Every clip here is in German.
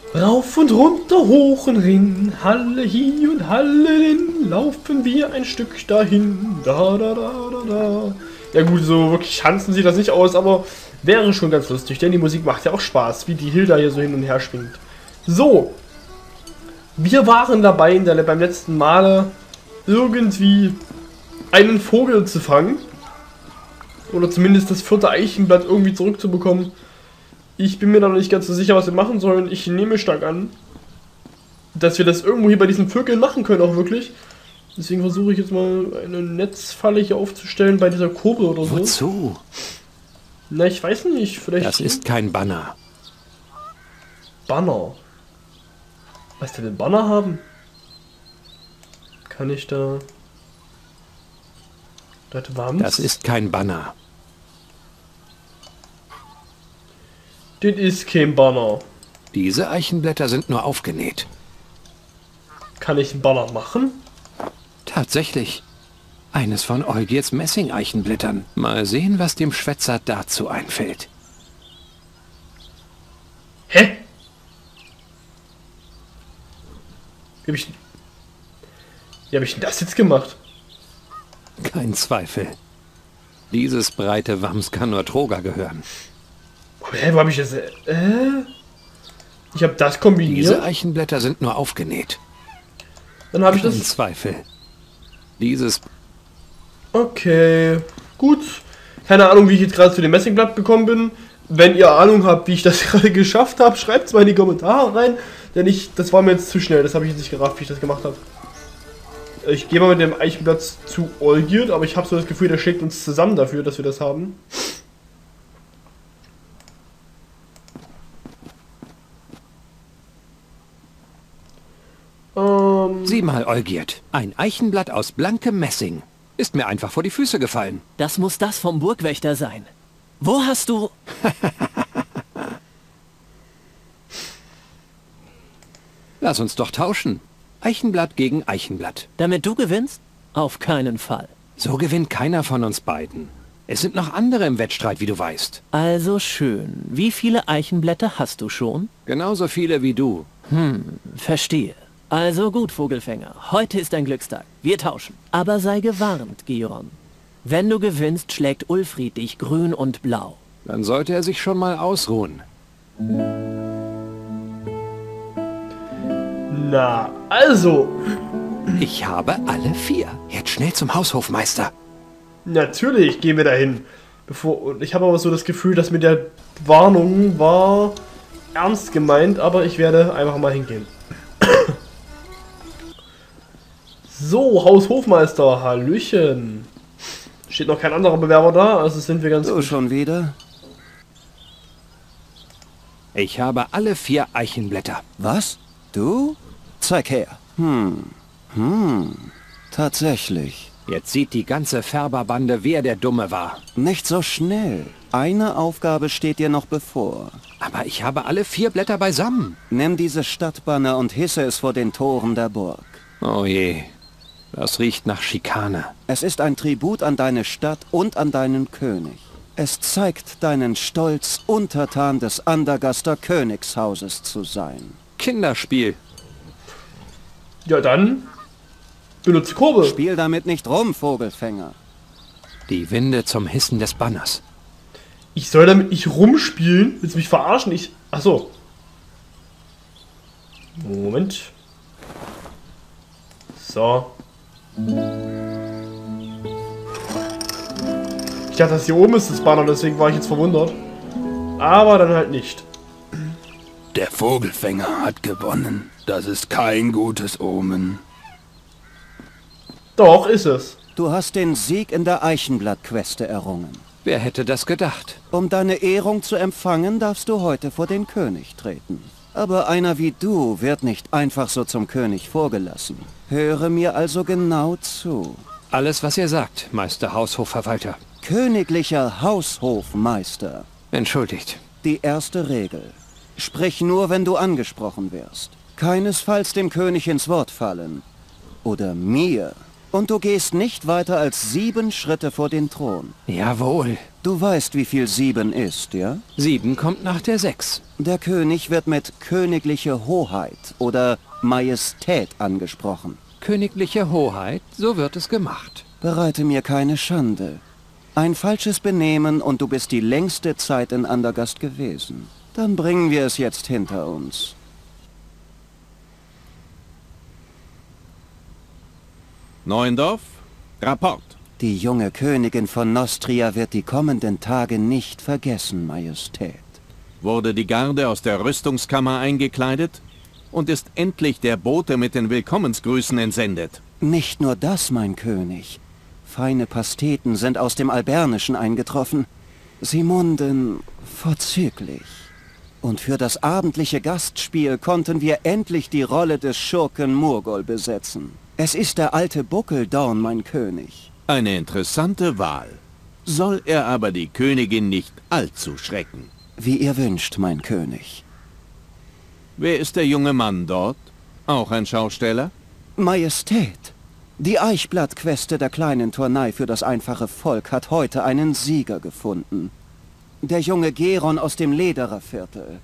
Rauf und runter, hoch und ring, Halle hi und Halle hin, laufen wir ein Stück dahin, da da da da da. Ja gut, so wirklich tanzen sieht das nicht aus, aber wäre schon ganz lustig, denn die Musik macht ja auch Spaß, wie die Hilda hier so hin und her schwingt. So, wir waren dabei beim letzten Male irgendwie einen Vogel zu fangen. Oder zumindest das 4. Eichenblatt irgendwie zurückzubekommen. Ich bin mir da noch nicht ganz so sicher, was wir machen sollen. Ich nehme stark an, dass wir das irgendwo hier bei diesen Vögeln machen können, auch wirklich. Deswegen versuche ich jetzt mal eine Netzfalle hier aufzustellen bei dieser Kurve oder so. Wozu? Na, ich weiß nicht. Vielleicht. Das ist kein Banner. Banner. Was der denn Banner haben? Kann ich da. Das ist kein Banner. Das ist kein Banner. Diese Eichenblätter sind nur aufgenäht. Kann ich einen Banner machen? Tatsächlich. Eines von Eugiers Messingeichenblättern. Mal sehen, was dem Schwätzer dazu einfällt. Hä? Wie hab ich denn das jetzt gemacht? Kein Zweifel. Dieses breite Wams kann nur Troger gehören. Hä, wo hab ich das? Ich habe das kombiniert. Diese Eichenblätter sind nur aufgenäht. Dann habe ich Kein das. Zweifel. Dieses... Okay, gut. Keine Ahnung, wie ich jetzt gerade zu dem Messingblatt gekommen bin. Wenn ihr Ahnung habt, wie ich das gerade geschafft habe, schreibt es mal in die Kommentare rein. Denn das war mir jetzt zu schnell. Das habe ich jetzt nicht gerafft, wie ich das gemacht habe. Ich gehe mal mit dem Eichenblatt zu Olgierd, aber ich habe so das Gefühl, der schlägt uns zusammen dafür, dass wir das haben. Sieh mal, Olgierd. Ein Eichenblatt aus blankem Messing. Ist mir einfach vor die Füße gefallen. Das muss das vom Burgwächter sein. Wo hast du... Lass uns doch tauschen. Eichenblatt gegen Eichenblatt. Damit du gewinnst? Auf keinen Fall. So gewinnt keiner von uns beiden. Es sind noch andere im Wettstreit, wie du weißt. Also schön. Wie viele Eichenblätter hast du schon? Genauso viele wie du. Verstehe. Also gut, Vogelfänger. Heute ist ein Glückstag. Wir tauschen. Aber sei gewarnt, Giron. Wenn du gewinnst, schlägt Ulfried dich grün und blau. Dann sollte er sich schon mal ausruhen. Na, also. Ich habe alle 4. Jetzt schnell zum Haushofmeister. Natürlich gehen wir dahin. Und ich habe aber so das Gefühl, dass mit der Warnung war ernst gemeint, aber ich werde einfach mal hingehen. So, Haushofmeister, Hallöchen. Steht noch kein anderer Bewerber da, also sind wir ganz Du gut. schon wieder? Ich habe alle 4 Eichenblätter. Was? Du? Zeig her. Tatsächlich. Jetzt sieht die ganze Färberbande, wer der Dumme war. Nicht so schnell. Eine Aufgabe steht dir noch bevor. Aber ich habe alle 4 Blätter beisammen. Nimm dieses Stadtbanner und hisse es vor den Toren der Burg. Oh je, das riecht nach Schikane. Es ist ein Tribut an deine Stadt und an deinen König. Es zeigt deinen Stolz, Untertan des Andergaster Königshauses zu sein. Kinderspiel. Ja, dann benutze Kurbel. Spiel damit nicht rum, Vogelfänger. Die Winde zum Hissen des Banners. Ich soll damit nicht rumspielen? Willst du mich verarschen? Achso. Moment. So. Ich dachte, das hier oben ist das Banner, deswegen war ich jetzt verwundert. Aber dann halt nicht. Der Vogelfänger hat gewonnen. Das ist kein gutes Omen. Doch, ist es. Du hast den Sieg in der Eichenblatt-Queste errungen. Wer hätte das gedacht? Um deine Ehrung zu empfangen, darfst du heute vor den König treten. Aber einer wie du wird nicht einfach so zum König vorgelassen. Höre mir also genau zu. Alles, was ihr sagt, Meister Haushofverwalter. Königlicher Haushofmeister. Entschuldigt. Die erste Regel. Sprich nur, wenn du angesprochen wirst. Keinesfalls dem König ins Wort fallen. Oder mir. Und du gehst nicht weiter als 7 Schritte vor den Thron. Jawohl. Du weißt, wie viel 7 ist, ja? 7 kommt nach der 6. Der König wird mit königliche Hoheit oder Majestät angesprochen. Königliche Hoheit, so wird es gemacht. Bereite mir keine Schande. Ein falsches Benehmen und du bist die längste Zeit in Andergast gewesen. Dann bringen wir es jetzt hinter uns. Neuendorf, Rapport. Die junge Königin von Nostria wird die kommenden Tage nicht vergessen, Majestät. Wurde die Garde aus der Rüstungskammer eingekleidet und ist endlich der Bote mit den Willkommensgrüßen entsendet. Nicht nur das, mein König. Feine Pasteten sind aus dem Albernischen eingetroffen. Sie munden vorzüglich. Und für das abendliche Gastspiel konnten wir endlich die Rolle des Schurken Murgol besetzen. Es ist der alte Buckeldorn, mein König. Eine interessante Wahl. Soll er aber die Königin nicht allzu schrecken. Wie ihr wünscht, mein König. Wer ist der junge Mann dort? Auch ein Schausteller? Majestät, die Eichblattqueste der kleinen Turnei für das einfache Volk hat heute einen Sieger gefunden. Der junge Geron aus dem Ledererviertel.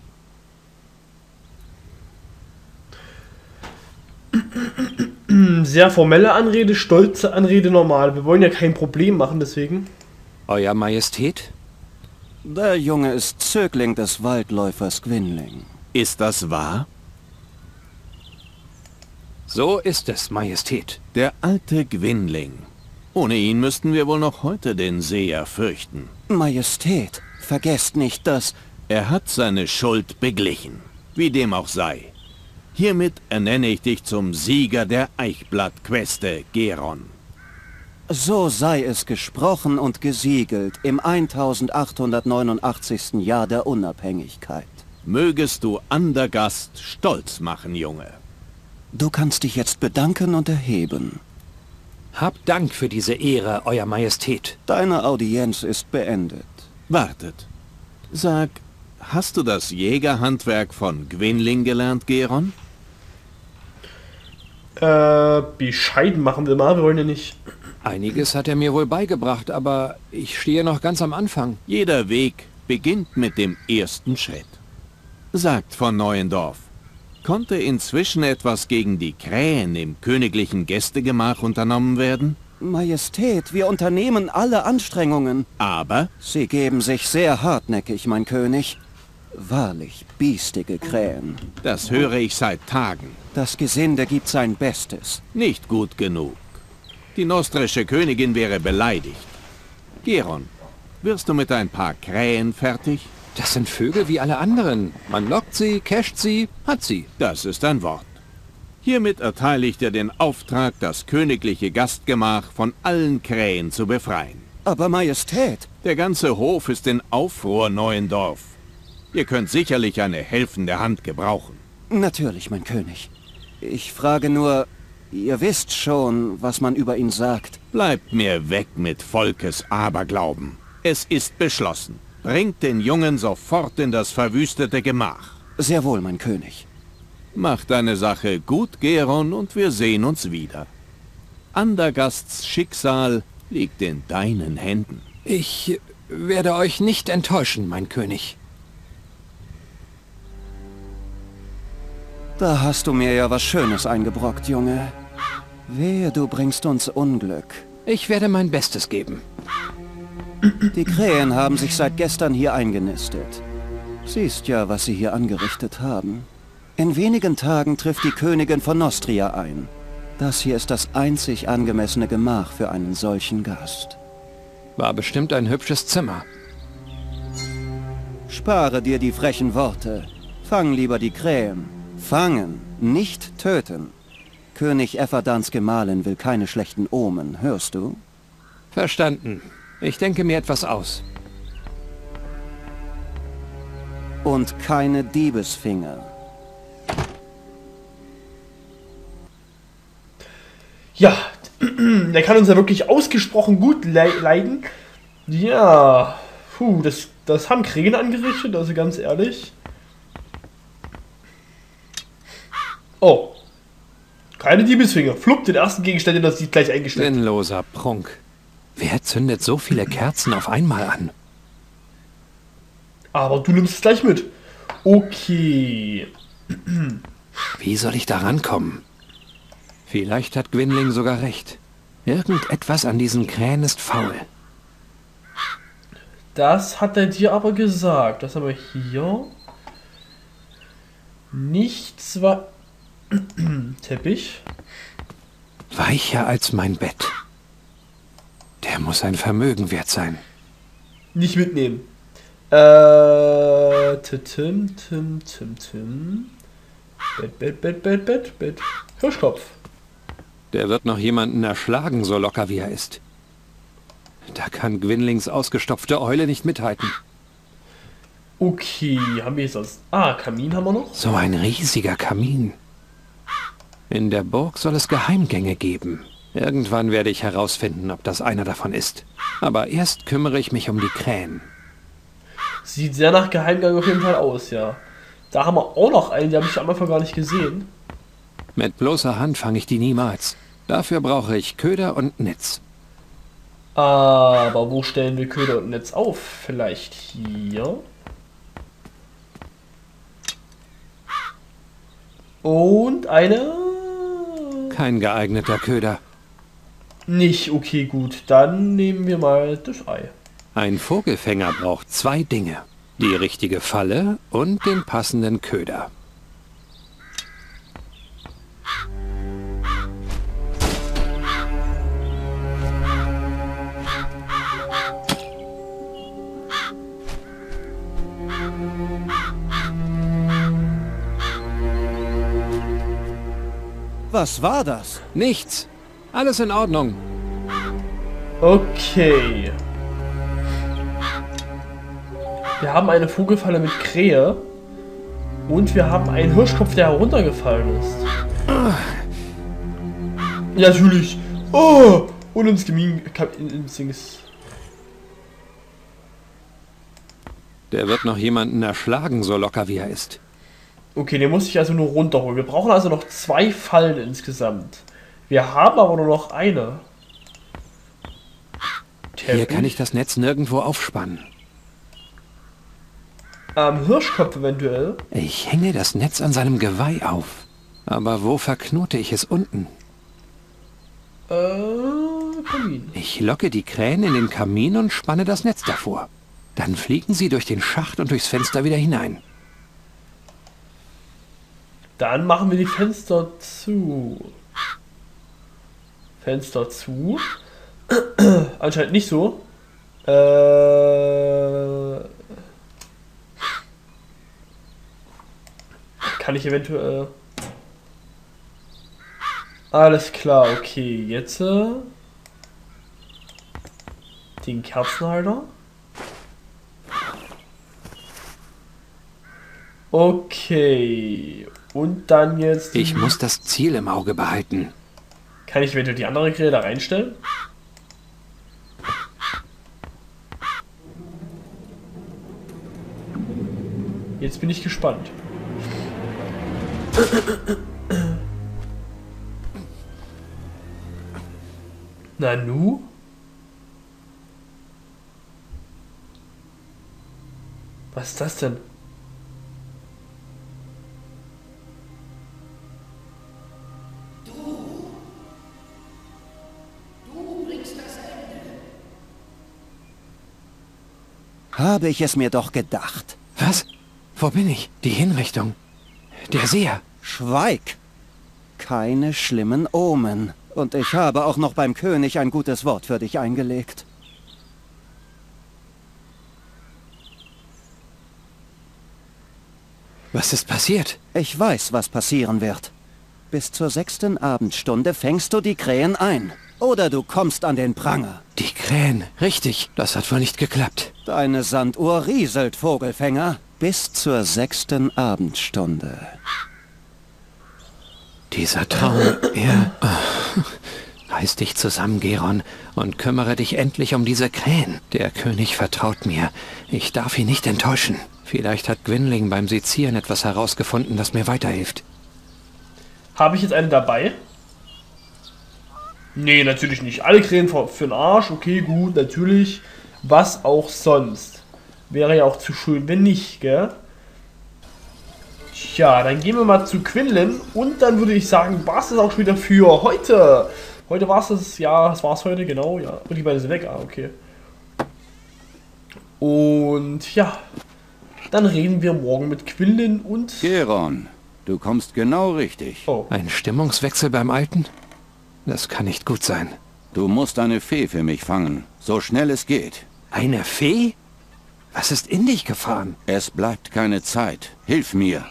Sehr formelle Anrede, stolze Anrede, normal. Wir wollen ja kein Problem machen, deswegen. Euer Majestät? Der Junge ist Zögling des Waldläufers Gwynling. Ist das wahr? So ist es, Majestät. Der alte Gwynling. Ohne ihn müssten wir wohl noch heute den Seher fürchten. Majestät, vergesst nicht, dass... Er hat seine Schuld beglichen. Wie dem auch sei. Hiermit ernenne ich dich zum Sieger der Eichblattqueste, Geron. So sei es gesprochen und gesiegelt im 1889. Jahr der Unabhängigkeit. Mögest du Andergast stolz machen, Junge. Du kannst dich jetzt bedanken und erheben. Habt Dank für diese Ehre, Euer Majestät. Deine Audienz ist beendet. Wartet. Sag, hast du das Jägerhandwerk von Gwynling gelernt, Geron? Bescheiden machen wir mal, wir wollen ja nicht... Einiges hat er mir wohl beigebracht, aber ich stehe noch ganz am Anfang. Jeder Weg beginnt mit dem ersten Schritt. Sagt von Neuendorf, konnte inzwischen etwas gegen die Krähen im königlichen Gästegemach unternommen werden? Majestät, wir unternehmen alle Anstrengungen. Aber Sie geben sich sehr hartnäckig, mein König. Wahrlich, biestige Krähen. das höre ich seit Tagen. Das Gesinde gibt sein Bestes. Nicht gut genug. Die nostrische Königin wäre beleidigt. Geron, wirst du mit ein paar Krähen fertig? Das sind Vögel wie alle anderen. Man lockt sie, casht sie, hat sie. Das ist ein Wort. Hiermit erteile ich dir den Auftrag, das königliche Gastgemach von allen Krähen zu befreien. Aber Majestät, Der ganze Hof ist in Aufruhr, Neuendorf. Ihr könnt sicherlich eine helfende Hand gebrauchen. natürlich, mein König. Ich frage nur, ihr wisst schon, was man über ihn sagt. Bleibt mir weg mit Volkes Aberglauben. Es ist beschlossen. Bringt den Jungen sofort in das verwüstete Gemach. Sehr wohl, mein König. Mach deine Sache gut, Geron, und wir sehen uns wieder. Andergasts Schicksal liegt in deinen Händen. Ich werde euch nicht enttäuschen, mein König. Da hast du mir ja was Schönes eingebrockt, Junge. Wehe, du bringst uns Unglück. Ich werde mein Bestes geben. Die Krähen haben sich seit gestern hier eingenistet. Siehst ja, was sie hier angerichtet haben. In wenigen Tagen trifft die Königin von Nostria ein. Das hier ist das einzig angemessene Gemach für einen solchen Gast. War bestimmt ein hübsches Zimmer. Spare dir die frechen Worte. Fang lieber die Krähen. Fangen, nicht töten. König Efferdans Gemahlin will keine schlechten Omen, hörst du? Verstanden. Ich denke mir etwas aus. Und keine Diebesfinger. Ja, der kann uns ja wirklich ausgesprochen gut leiden. Ja, das haben Krähen angerichtet, also ganz ehrlich. Oh. Keine Diebesfinger. Flupp, den ersten Gegenstand, den das sieht, gleich eingesteckt. Sinnloser Prunk. Wer zündet so viele Kerzen auf einmal an? Aber du nimmst es gleich mit. Okay. Wie soll ich da rankommen? Vielleicht hat Gwynling sogar recht. Irgendetwas an diesen Krähen ist faul. Das hat er dir aber gesagt. Das haben wir hier. Nichts war... Teppich. Weicher als mein Bett. Der muss ein Vermögen wert sein. Nicht mitnehmen. Tim. Bett. Hirschkopf. Der wird noch jemanden erschlagen, so locker wie er ist. Da kann Gwynlings ausgestopfte Eule nicht mithalten. Okay, haben wir jetzt sonst... Ah, Kamin haben wir noch. So ein riesiger Kamin. In der Burg soll es Geheimgänge geben. Irgendwann werde ich herausfinden, ob das einer davon ist. Aber erst kümmere ich mich um die Krähen. Sieht sehr nach Geheimgang auf jeden Fall aus, ja. Da haben wir auch noch einen, die habe ich am Anfang gar nicht gesehen. Mit bloßer Hand fange ich die niemals. Dafür brauche ich Köder und Netz. Aber wo stellen wir Köder und Netz auf? Vielleicht hier. Und eine... Kein geeigneter Köder. Nicht, okay, gut. Dann nehmen wir mal das Ei. Ein Vogelfänger braucht 2 Dinge. Die richtige Falle und den passenden Köder. Was war das? Nichts. Alles in Ordnung. Okay. Wir haben eine Vogelfalle mit Krähe. Und wir haben einen Hirschkopf, der heruntergefallen ist. Ja, natürlich. Oh! Und ins Dings. Der wird noch jemanden erschlagen, so locker wie er ist. Okay, den muss ich also nur runterholen. Wir brauchen also noch 2 Fallen insgesamt. Wir haben aber nur noch eine. Hier kann ich das Netz nirgendwo aufspannen. Am Hirschkopf eventuell. Ich hänge das Netz an seinem Geweih auf. Aber wo verknote ich es unten? Kamin. Ich locke die Krähen in den Kamin und spanne das Netz davor. Dann fliegen sie durch den Schacht und durchs Fenster wieder hinein. Dann machen wir die Fenster zu. Fenster zu. Anscheinend nicht so. Kann ich eventuell... Alles klar, okay. Jetzt den Kerzenhalter. Okay. Und dann jetzt... Ich muss das Ziel im Auge behalten. Kann ich eventuell die andere Grille da reinstellen? Jetzt bin ich gespannt. Nanu? Was ist das denn? Habe ich es mir doch gedacht. Was? Wo bin ich? Die Hinrichtung. Der Seher. Schweig! Keine schlimmen Omen. Und ich habe auch noch beim König ein gutes Wort für dich eingelegt. Was ist passiert? Ich weiß, was passieren wird. Bis zur 6. Abendstunde fängst du die Krähen ein. Oder du kommst an den Pranger. Die Krähen. Richtig. Das hat wohl nicht geklappt. Deine Sanduhr rieselt, Vogelfänger. Bis zur 6. Abendstunde. Dieser Traum, er... Reiß dich zusammen, Geron, und kümmere dich endlich um diese Krähen. Der König vertraut mir. Ich darf ihn nicht enttäuschen. Vielleicht hat Gwynling beim Sezieren etwas herausgefunden, das mir weiterhilft. Habe ich jetzt eine dabei? Nee, natürlich nicht. Alle Krähen für den Arsch. Okay, gut, natürlich. Was auch sonst. Wäre ja auch zu schön, wenn nicht, gell? Tja, dann gehen wir mal zu Quinlan. Und dann würde ich sagen, war es das auch schon wieder für heute. Heute war es das, ja, das war es heute, genau, ja. Und die beiden sind weg, okay. Und ja, dann reden wir morgen mit Quinlan und... Geron, du kommst genau richtig. Oh. Ein Stimmungswechsel beim Alten? Das kann nicht gut sein. Du musst eine Fee für mich fangen, so schnell es geht. Eine Fee? Was ist in dich gefahren? Es bleibt keine Zeit. Hilf mir.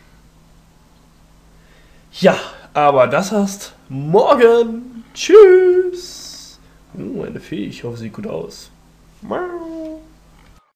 Ja, aber das heißt morgen. Tschüss. Eine Fee, ich hoffe, sieht gut aus. Miau.